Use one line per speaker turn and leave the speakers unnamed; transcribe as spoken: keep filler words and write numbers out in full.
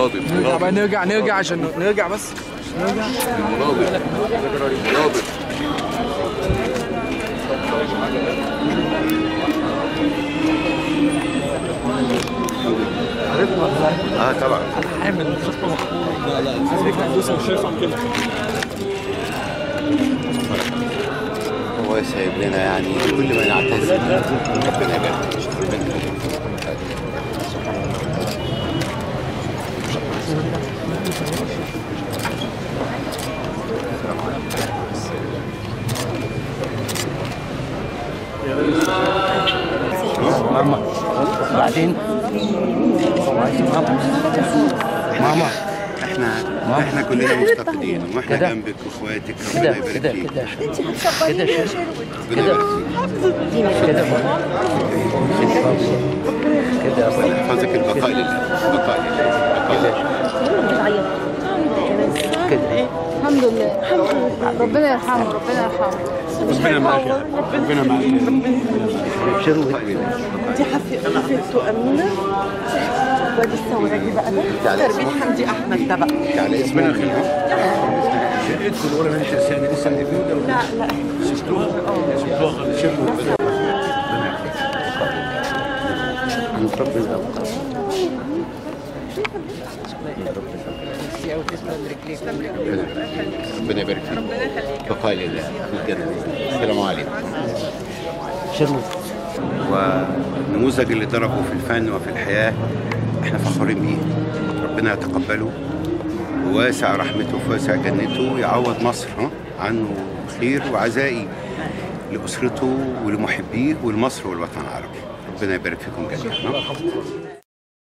مناضل
نرجع بقى نرجع نرجع عشان نرجع بس نرجع
مناضل مناضل. اه طبعا
حامل خطه مخطوطه. لا لا الفكره مش شايف عن كده.
هو سايب لنا يعني كل ما نعتز ربنا يبارك
ماما بعدين ماما
احنا احنا كلنا مفتقدين واحنا جنبك واخواتك ربنا يبارك
كده
فيك.
كده
كده ربنا يبارك فيك.
كده كده
ربنا يحفظك. البقاء لله البقاء لله البقاء لله.
كده
الحمد لله الحمد لله. ربنا يرحمه ربنا يرحمه.
ربنا معاك ربنا معاك.
ابشروا
دي حفيدته أمينة. وادي الثورة دي بقى ده تربية حمدي أحمد ده بقى.
على اسمنا الخلفي.
شقتكم الأولى من السنة لسه اللي فيه ولا
لا لا
سبتوها؟ سبتوها خالص شبه
ربنا يبارك فيك. بقاء لله في الجنة. السلام عليكم.
شروا
والنموذج اللي ضربه في الفن وفي الحياة احنا فخورين بيه. ربنا يتقبله وواسع رحمته وواسع جنته، يعوض مصر عنه خير وعزائي لأسرته ولمحبيه ولمصر والوطن العربي. ربنا يبارك فيكم جميعا.